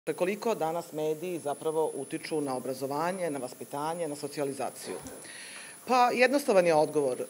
Koliko danas mediji zapravo utiču na obrazovanje, na vaspitanje, na socijalizaciju? Pa jednostavan je odgovor.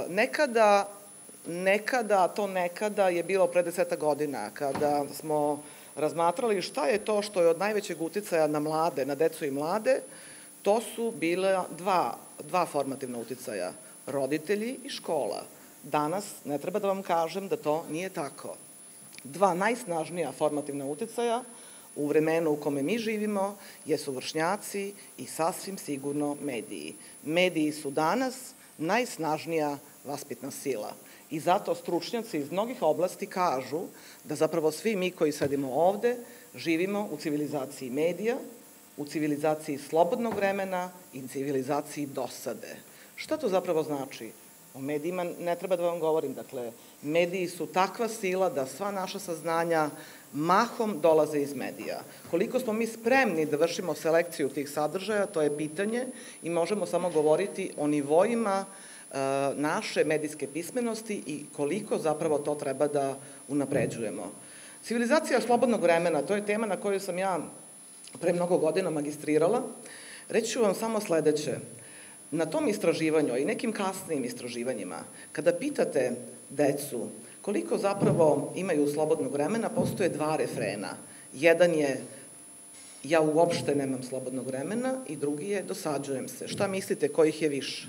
Nekada je bilo pre 10 godina, kada smo razmatrali šta je to što je od najvećeg uticaja na mlade, na decu i mlade, to su bile dva formativna uticaja, roditelji i škola. Danas ne treba da vam kažem da to nije tako. Dva najsnažnija formativna uticaja u vremenu u kome mi živimo jesu vršnjaci i sasvim sigurno mediji. Mediji su danas najsnažnija vaspitna sila i zato stručnjaci iz mnogih oblasti kažu da zapravo svi mi koji sedimo ovde živimo u civilizaciji medija, u civilizaciji slobodnog vremena i civilizaciji dosade. Šta to zapravo znači? O medijima ne treba da vam govorim. Dakle, mediji su takva sila da sva naša saznanja mahom dolaze iz medija. Koliko smo mi spremni da vršimo selekciju tih sadržaja, to je pitanje i možemo samo govoriti o nivoima naše medijske pismenosti i koliko zapravo to treba da unapređujemo. Civilizacija slobodnog vremena, to je tema na kojoj sam ja pre mnogo godina magistrirala. Reći ću vam samo sledeće. Na tom istraživanju i nekim kasnijim istraživanjima, kada pitate decu koliko zapravo imaju slobodnog vremena, postoje dva refrena. Jedan je ja uopšte nemam slobodnog vremena i drugi je dosađujem se. Šta mislite, kojih je više?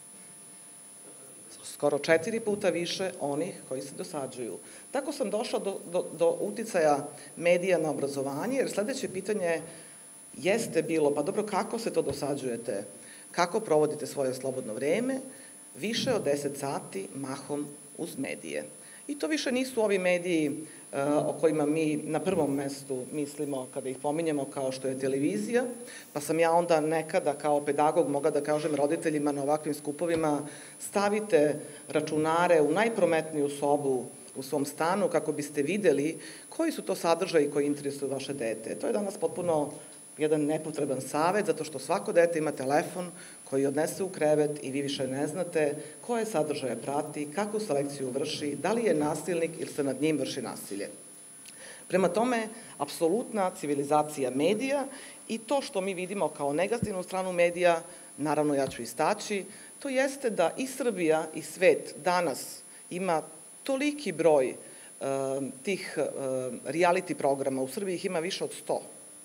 Skoro 4 puta više onih koji se dosađuju. Tako sam došla do uticaja medija na obrazovanje, jer sledeće pitanje jeste bilo, pa dobro, kako se to dosađujete? Kako provodite svoje slobodno vreme? Više od 10 sati mahom uz medije. I to više nisu ovi mediji o kojima mi na prvom mestu mislimo kada ih pominjemo kao što je televizija, pa sam ja onda nekada kao pedagog mogla da kažem roditeljima na ovakvim skupovima stavite računare u najprometniju sobu u svom stanu kako biste videli koji su to sadržaji koji interesuju vaše dete. To je danas potpuno jedan nepotreban savet, zato što svako dete ima telefon koji odnese u krevet i vi više ne znate koje sadržaje prati, kakvu selekciju vrši, da li je nasilnik ili se nad njim vrši nasilje. Prema tome, apsolutna civilizacija medija i to što mi vidimo kao negativnu stranu medija, naravno ja ću istaći, to jeste da i Srbija i svet danas ima toliki broj tih reality programa, u Srbiji ih ima više od 100.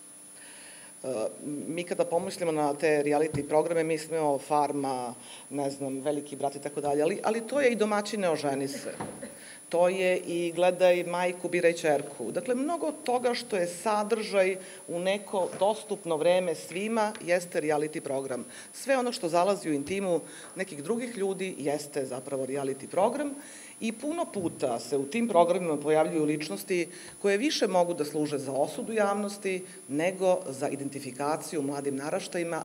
Mi kada pomislimo na te reality programe, mislimo Farma, ne znam, Veliki brat i tako dalje, ali to je i Domaćine oženi se. To je i Gledaj majku, biraj ćerku. Dakle, mnogo toga što je sadržaj u neko dostupno vreme svima jeste reality program. Sve ono što zalazi u intimu nekih drugih ljudi jeste zapravo reality program i puno puta se u tim programima pojavljuju ličnosti koje više mogu da služe za osudu javnosti nego za identifikaciju mladim naraštajima.